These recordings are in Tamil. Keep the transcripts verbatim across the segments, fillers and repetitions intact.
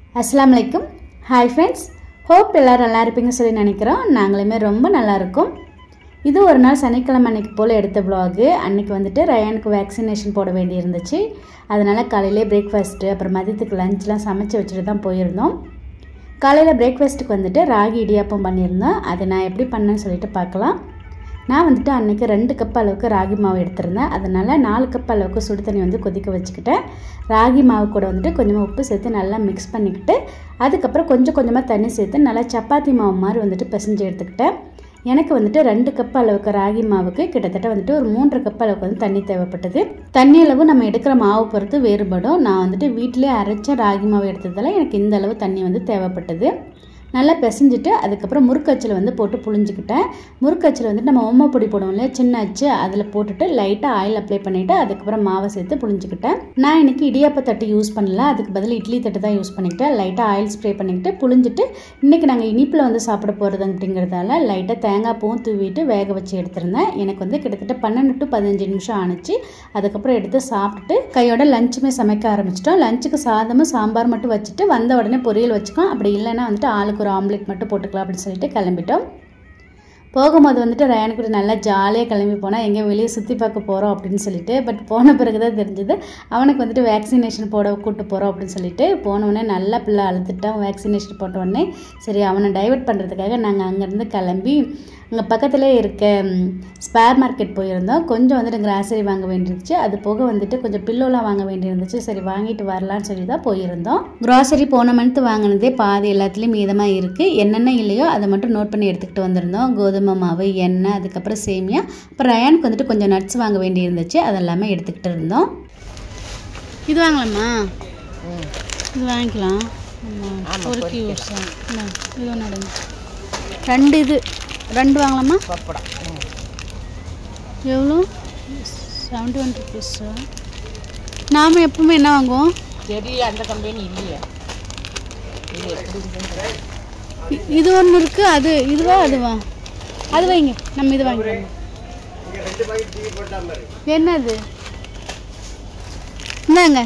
अस्सलाम वालेकुम हाय फ्रेंड्स होप எல்லாரும் நல்லா இருப்பீங்க சொல்லி நினைக்கிறோம் நாங்களுமே ரொம்ப நல்லா இருக்கோம் இது ஒரு நாள் சனிக்கிழமை அன்னைக்கு போல எடுத்த vlog அன்னைக்கு வந்துட்டு ரயானுக்கு வேக்சினேஷன் போட வேண்டி இருந்துச்சு அதனால காலையிலே பிரேக்ஃபாஸ்ட் அப்புறம் மதியத்துக்கு லஞ்ச்லாம் சமைச்சு வச்சிட்டு தான் போயிருந்தோம் காலையில பிரேக்ஃபாஸ்ட்க்கு வந்துட்டு ராகி இடியாப்பம் பண்ணியிருந்தோம் அதை நான் எப்படி பண்ணேன்னு சொல்லிட்டு பார்க்கலாம் நான் வந்துட்டு அன்னைக்கு ரெண்டு கப் அளவுக்கு ராகி மாவு எடுத்துருந்தேன் அதனால நாலு கப் அளவுக்கு சுடு தண்ணி வந்து கொதிக்க வச்சுக்கிட்டேன் ராகி மாவு கூட வந்துட்டு கொஞ்சமா உப்பு சேர்த்து நல்லா மிக்ஸ் பண்ணிக்கிட்டு அதுக்கு அப்புறம் கொஞ்சம் கொஞ்சமா தண்ணி சேர்த்து நல்லா சப்பாத்தி மாவு மாதிரி வந்துட்டு பிசைஞ்சு எடுத்துக்கிட்டேன் எனக்கு வந்துட்டு ரெண்டு கப் அளவுக்கு ராகி மாவுக்கு கிட்டத்தட்ட வந்துட்டு ஒரு மூன்று கப் அளவுக்கு வந்து தண்ணி தேவைப்பட்டது தண்ணி அளவு நம்ம எடுக்கிற மாவு பொறுத்து வேறுபடும் நான் வந்துட்டு வீட்டிலே அரைச்ச ராகி மாவு எடுத்ததால எனக்கு இந்த அளவு தண்ணி வந்து தேவைப்பட்டது நல்லா பிசைஞ்சிட்டு அதுக்கு அப்புறம் முறுக்கச்சில வந்து போட்டு புளிஞ்சிக்கிட்டேன் முறுக்கச்சில வந்து நம்ம ஓம பொடி போடுவோம்ல சின்ன அச்சு அதில் போட்டுட்டு லைட்டாக ஆயில் அப்ளை பண்ணிவிட்டு அதுக்கப்புறம் மாவை சேர்த்து புளிஞ்சிக்கிட்டேன் நான் இன்னைக்கு இடியாப்ப தட்டு யூஸ் பண்ணல அதுக்கு பதில் இட்லி தட்டு தான் யூஸ் பண்ணிக்கிட்டேன் லைட்டாக ஆயில் ஸ்ப்ரே பண்ணிக்கிட்டு புளிஞ்சிட்டு இன்றைக்கி நாங்கள் இனிப்பில் வந்து சாப்பிட போகிறது அப்படிங்கிறதால லைட்டாக தேங்காய் பூவும் தூவிட்டு வேக வச்சு எடுத்திருந்தேன் எனக்கு வந்து கிட்டத்தட்ட பன்னெண்டு டு பதினஞ்சு நிமிஷம் ஆணுச்சு அதுக்கப்புறம் எடுத்து சாப்பிட்டுட்டு கையோட லஞ்சுமே சமைக்க ஆரம்பிச்சிட்டோம் லஞ்சுக்கு சாதமும் சாம்பார் மட்டும் வச்சுட்டு வந்த உடனே பொரியல் வச்சுக்கோம் அப்படி இல்லைன்னா வந்துட்டு ஆளுக்கு ஒரு ஆம்லெட் மட்டும் போட்டுக்கலாம் அப்படின்னு சொல்லிட்டு கிளம்பிட்டோம் போகும்போது வந்துட்டு ரயானுக்கு நல்லா ஜாலியாக கிளம்பி போனால் எங்கே வெளியே சுற்றி பார்க்க போகிறோம் அப்படின்னு சொல்லிட்டு பட் போன பிறகு தான் தெரிஞ்சது அவனுக்கு வந்துட்டு வேக்சினேஷன் போட கூப்பிட்டு போகிறோம் அப்படின்னு சொல்லிட்டு போனவுடனே நல்லா பிள்ளை அழுத்துட்டான் வேக்சினேஷன் போட்ட உடனே சரி அவனை டைவர்ட் பண்ணுறதுக்காக நாங்கள் அங்கேருந்து கிளம்பி அங்கே பக்கத்துலேயே இருக்க ஸ்பேர் மார்க்கெட் போயிருந்தோம் கொஞ்சம் வந்துட்டு கிராசரி வாங்க வேண்டியிருந்துச்சு அது போக வந்துட்டு கொஞ்சம் பில்லோலாம் வாங்க வேண்டியிருந்துச்சு சரி வாங்கிட்டு வரலான்னு சொல்லி தான் போயிருந்தோம் கிராசரி போன மந்த் வாங்கினதே பாதி எல்லாத்துலேயும் மீதமாக இருக்குது என்னென்ன இல்லையோ அதை மட்டும் நோட் பண்ணி எடுத்துக்கிட்டு வந்திருந்தோம் கோதுமை மாவு எண்ணெய் அதுக்கப்புறம் சேமியா அப்புறம் ரயானுக்கு வந்துட்டு கொஞ்சம் நட்ஸ் வாங்க வேண்டி இருந்துச்சு அதெல்லாமே எடுத்துக்கிட்டு இருந்தோம் இது வாங்கலாமா இது வாங்கிக்கலாம் பொறுக்கி இது ஒன்று ரெண்டு இது ரெண்டு வாங்கலாமா எவ்வளோ செவன்ட்டி ஒன் ருபீஸா நாம் எப்பவுமே என்ன வாங்குவோம் தெரியல அந்த கம்பெனி இல்லையா இது ஒன்று இருக்குது அது இதுவா அதுவா அது வைங்க நம்ம இது வாங்கிக்கலாம் என்னது இந்தாங்க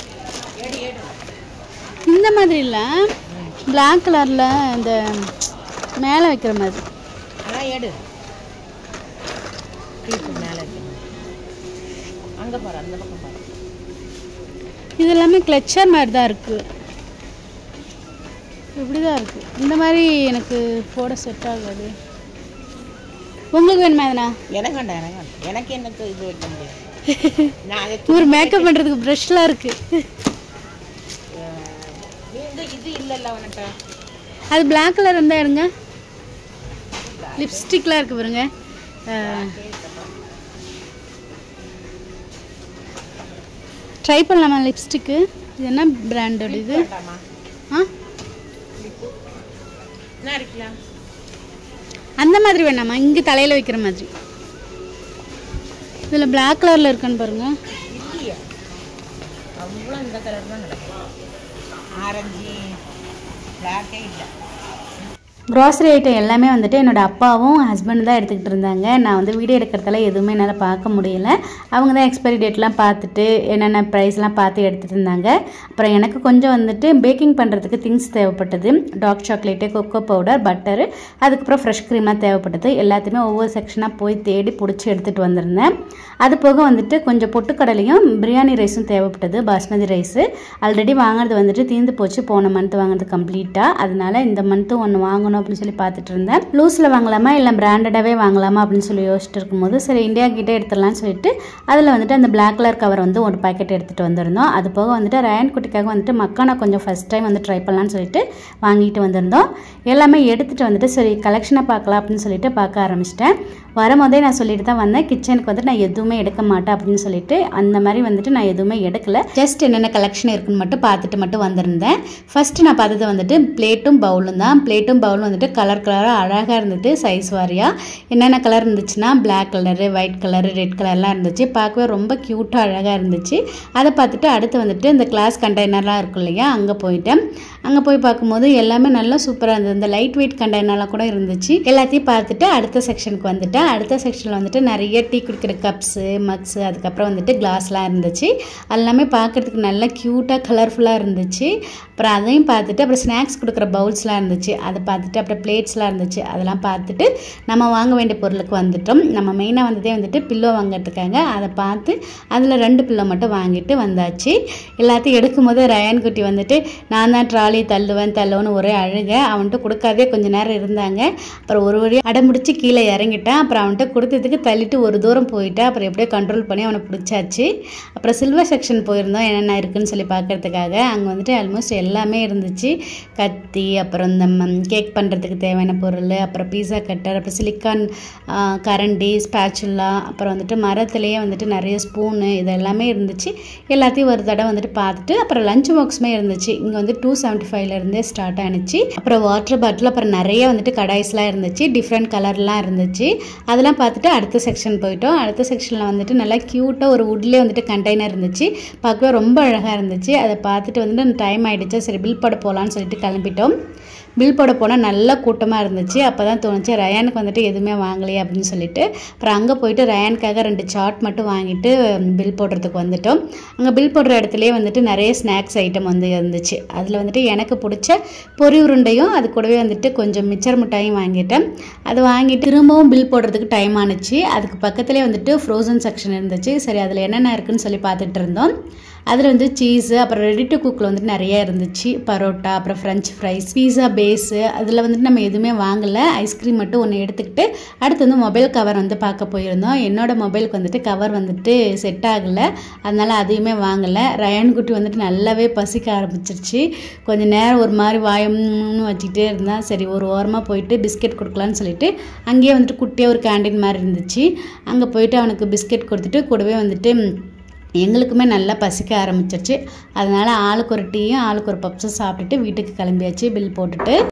இந்த மாதிரி இல்லை பிளாக் கலரில் இந்த மேலே வைக்கிற மாதிரி அதான் எடு மேலே அங்கே பாரு அந்த பக்கம் பாரு இது எல்லாமே கிளச்சர் மாதிரி தான் இருக்குது இப்படி தான் இருக்குது இந்த மாதிரி எனக்கு போட செட் ஆகாது உங்களுக்கு வேணுமா எதுனா எனக்கு வேண்டாம் எனக்கு வேண்டாம் எனக்கு எனக்கு இது வைக்க முடியாது நான் ஒரு மேக்கப் பண்ணுறதுக்கு ப்ரஷ்லாம் இருக்குது இந்த இது இல்லைல்ல அவன்கிட்ட அது பிளாக் கலர் இருந்தால் எடுங்க லிப்ஸ்டிக்லாம் இருக்குது பாருங்க ட்ரை பண்ணலாமா லிப்ஸ்டிக்கு இது என்ன பிராண்டோட இது ஆ என்ன இருக்கலாம் அந்த மாதிரி வேணாமா இங்கே தலையில் வைக்கிற மாதிரி இதில் பிளாக் கலரில் இருக்கான்னு பாருங்க இல்லையா அவ்வளோ இந்த கலர் தான் நடக்கும் ஆரஞ்சு பிளாக்கே இல்லை க்ராசரி ஐட்டம் எல்லாமே வந்துட்டு என்னோடய அப்பாவும் ஹஸ்பண்ட் தான் எடுத்துக்கிட்டு இருந்தாங்க நான் வந்து வீடியோ எடுக்கிறதால எதுவுமே என்னால் பார்க்க முடியல அவங்க தான் எக்ஸ்பைரி டேட்லாம் பார்த்துட்டு என்னென்ன ப்ரைஸ்லாம் பார்த்து எடுத்துகிட்டு இருந்தாங்க அப்புறம் எனக்கு கொஞ்சம் வந்துட்டு பேக்கிங் பண்ணுறதுக்கு திங்ஸ் தேவைப்பட்டது dark chocolate cocoa powder butter அதுக்கப்புறம் ஃப்ரெஷ் க்ரீம்லாம் தேவைப்பட்டது எல்லாத்தையுமே ஒவ்வொரு செக்ஷனாக போய் தேடி பிடிச்சி எடுத்துகிட்டு வந்திருந்தேன் அது போக வந்துட்டு கொஞ்சம் பொட்டுக்கடலையும் பிரியாணி ரைஸும் தேவைப்பட்டது பாஸ்மதி ரைஸு ஆல்ரெடி வாங்குறது வந்துட்டு தீர்ந்து போச்சு போன மந்த் வாங்குறது கம்ப்ளீட்டாக அதனால இந்த மந்த்தும் ஒன்று வாங்கணும் அப்படின்னு சொல்லி பார்த்துட்டு இருந்தேன் லூஸில் வாங்கலாமா இல்லை பிராண்டடாகவே வாங்கலாமா அப்படின்னு சொல்லி யோசிச்சுட்டு இருக்கும்போது சரி இந்தியா கிட்டே எடுத்துடலாம்னு சொல்லிட்டு அதில் வந்துட்டு அந்த பிளாக் கலர் கவர் வந்து ஒரு பாக்கெட் எடுத்துகிட்டு வந்திருந்தோம் அது போக வந்துட்டு ரயான் குட்டிக்காக வந்துட்டு மக்கானா கொஞ்சம் ஃபஸ்ட் டைம் வந்து ட்ரை பண்ணலான்னு சொல்லிட்டு வாங்கிட்டு வந்திருந்தோம் எல்லாமே எடுத்துகிட்டு வந்துட்டு சரி கலெக்ஷனை பார்க்கலாம் அப்படின்னு சொல்லிட்டு பார்க்க ஆரம்பிச்சிட்டேன் வரும்போதே நான் சொல்லிட்டு தான் வந்தேன் கிச்சனுக்கு வந்துட்டு நான் எதுவுமே எடுக்க மாட்டேன் அப்படின்னு சொல்லிட்டு அந்த மாதிரி வந்துட்டு நான் எதுவுமே எடுக்கல ஜஸ்ட் என்னென்ன கலெக்ஷன் இருக்குன்னு மட்டும் பார்த்துட்டு மட்டும் வந்திருந்தேன் ஃபர்ஸ்ட் நான் பார்த்தது வந்துட்டு பிளேட்டும் பவுலும் தான் பிளேட்டும் பவுலும் வந்துட்டு கலர் கலராக அழகாக இருந்துட்டு சைஸ் வாரியாக என்னென்ன கலர் இருந்துச்சுன்னா black colour white colour red கலர்லாம் இருந்துச்சு பார்க்கவே ரொம்ப க்யூட்டாக அழகாக இருந்துச்சு அதை பார்த்துட்டு அடுத்து வந்துட்டு இந்த கிளாஸ் கண்டெய்னர்லாம் இருக்கும் இல்லையா அங்கே போயிட்டேன் அங்கே போய் பார்க்கும்போது எல்லாமே நல்லா சூப்பராக இருந்தது இந்த லைட் வெயிட் கண்டெய்னர்லாம் கூட இருந்துச்சு எல்லாத்தையும் பார்த்துட்டு அடுத்த செக்ஷனுக்கு வந்துட்டேன் அடுத்த செக்ஷனில் வந்துட்டு நிறைய டீ குடிக்கிற கப்ஸு மக்ஸு அதுக்கப்புறம் வந்துட்டு கிளாஸ்லாம் இருந்துச்சு எல்லாமே பார்க்குறதுக்கு நல்லா க்யூட்டாக கலர்ஃபுல்லாக இருந்துச்சு அப்புறம் அதையும் பார்த்துட்டு அப்புறம் ஸ்நாக்ஸ் கொடுக்குற பவுல்ஸ்லாம் இருந்துச்சு அதை பார்த்துட்டு அப்புறம் பிளேட்ஸ்லாம் இருந்துச்சு அதெல்லாம் பார்த்துட்டு நம்ம வாங்க வேண்டிய பொருளுக்கு வந்துட்டோம். நம்ம மெயினாக வந்ததே வந்துட்டு பில்லோ வாங்கிறதுக்காக. அதை பார்த்து அதில் ரெண்டு பில்லோ மட்டும் வாங்கிட்டு வந்தாச்சு. எல்லாத்தையும் எடுக்கும் போது ரயான் குட்டி வந்துட்டு நான் தான் ட்ராலி தள்ளுவேன் தள்ளுவேன்னு ஒரே அழுக. அவன்கிட்ட கொடுக்காதே கொஞ்சம் நேரம் இருந்தாங்க. அப்புறம் ஒரு வழியாக அடம்பிடிச்சி கீழே இறங்கிட்டான். அப்புறம் அவன்கிட்ட கொடுத்ததுக்கு தள்ளிட்டு ஒரு தூரம் போயிட்டான். அப்புறம் எப்படியோ கண்ட்ரோல் பண்ணி அவனை பிடிச்சாச்சு. அப்புறம் சில்வர் செக்ஷன் போயிருந்தோம் என்னென்ன இருக்குன்னு சொல்லி பார்க்கறதுக்காக. அங்கே வந்துட்டு ஆல்மோஸ்ட் எல்லாமே இருந்துச்சு. கத்தி, அப்புறம் இந்த கேக் பண்ணுறதுக்கு தேவையான பொருள், அப்புறம் பீஸா கட்டர், அப்புறம் சிலிக்கான் கரண்டி, ஸ்பேச்சுலா, அப்புறம் வந்துட்டு மரத்துலேயே வந்துட்டு நிறைய ஸ்பூனு இது எல்லாமே இருந்துச்சு. எல்லாத்தையும் ஒரு தடவை வந்துட்டு பார்த்துட்டு அப்புறம் லஞ்ச் பாக்ஸுமே இருந்துச்சு. இங்கே வந்து டூ செவன்ட்டி ஃபைவ்லேருந்தே ஸ்டார்ட் ஆனிச்சு. அப்புறம் வாட்டர் பாட்டில், அப்புறம் நிறைய வந்துட்டு கடாய்ஸ்லாம் இருந்துச்சு. டிஃப்ரெண்ட் கலர்லாம் இருந்துச்சு. அதெல்லாம் பார்த்துட்டு அடுத்த செக்ஷன் போயிட்டோம். அடுத்த செக்ஷனில் வந்துட்டு நல்லா க்யூட்டாக ஒரு வுட்லேயே வந்துட்டு கண்டெய்னர் இருந்துச்சு. பார்க்கவே ரொம்ப அழகாக இருந்துச்சு. அதை பார்த்துட்டு வந்துட்டு டைம் ஆகிடுச்சு. சரி பில் போட போகலான்னு சொல்லிட்டு கிளம்பிட்டோம். பில் போட போனால் நல்லா கூட்டமாக இருந்துச்சு. அப்போ தான் தோணுச்சு ரயானுக்கு வந்துட்டு எதுவுமே வாங்கலையே அப்படின்னு சொல்லிட்டு. அப்புறம் அங்கே போயிட்டு ரயானுக்காக ரெண்டு சாட் மட்டும் வாங்கிட்டு பில் போடுறதுக்கு வந்துட்டோம். அங்கே பில் போடுற இடத்துலையே வந்துட்டு நிறைய ஸ்நாக்ஸ் ஐட்டம் வந்து இருந்துச்சு. அதில் வந்துட்டு எனக்கு பிடிச்ச பொரி உருண்டையும் அது கூடவே வந்துட்டு கொஞ்சம் மிச்சர் மிட்டாயும் வாங்கிட்டேன். அது வாங்கிட்டு திரும்பவும் பில் போடுறதுக்கு டைம் ஆனிச்சு. அதுக்கு பக்கத்துலேயே வந்துட்டு ஃப்ரோசன் செக்ஷன் இருந்துச்சு. சரி அதில் என்னென்ன இருக்குதுன்னு சொல்லி பார்த்துட்டு இருந்தோம். அதில் வந்து சீஸு, அப்புறம் ரெடி டு குக்கில் வந்துட்டு நிறைய இருந்துச்சு. பரோட்டா, அப்புறம் ஃப்ரெஞ்ச் ஃப்ரைஸ், பீஸா பேஸு. அதில் வந்துட்டு நம்ம எதுவுமே வாங்கலை. ஐஸ்கிரீம் மட்டும் ஒன்று எடுத்துக்கிட்டு அடுத்து வந்து மொபைல் கவர் வந்து பார்க்க போயிருந்தோம். என்னோடய மொபைலுக்கு வந்துட்டு கவர் வந்துட்டு செட் ஆகலை. அதனால் அதையுமே வாங்கலை. ரயான் குட்டி வந்துட்டு நல்லாவே பசிக்க ஆரம்பிச்சிருச்சு. கொஞ்சம் நேரம் ஒரு மாதிரி வாயம்னு வச்சுக்கிட்டே இருந்தால் சரி ஒரு ஓரமாக போயிட்டு பிஸ்கெட் கொடுக்கலான்னு சொல்லிட்டு அங்கேயே வந்துட்டு குட்டியாக ஒரு கேண்டீன் மாதிரி இருந்துச்சு. அங்கே போயிட்டு அவனுக்கு பிஸ்கெட் கொடுத்துட்டு கூடவே வந்துட்டு எங்களுக்குமே நல்லா பசிக்க ஆரம்பிச்சிருச்சு. அதனால் ஆளுக்கு ஒரு டீயும் ஆளுக்கு ஒரு பப்ஸும் சாப்பிட்டுட்டு வீட்டுக்கு கிளம்பியாச்சு பில் போட்டுட்டு.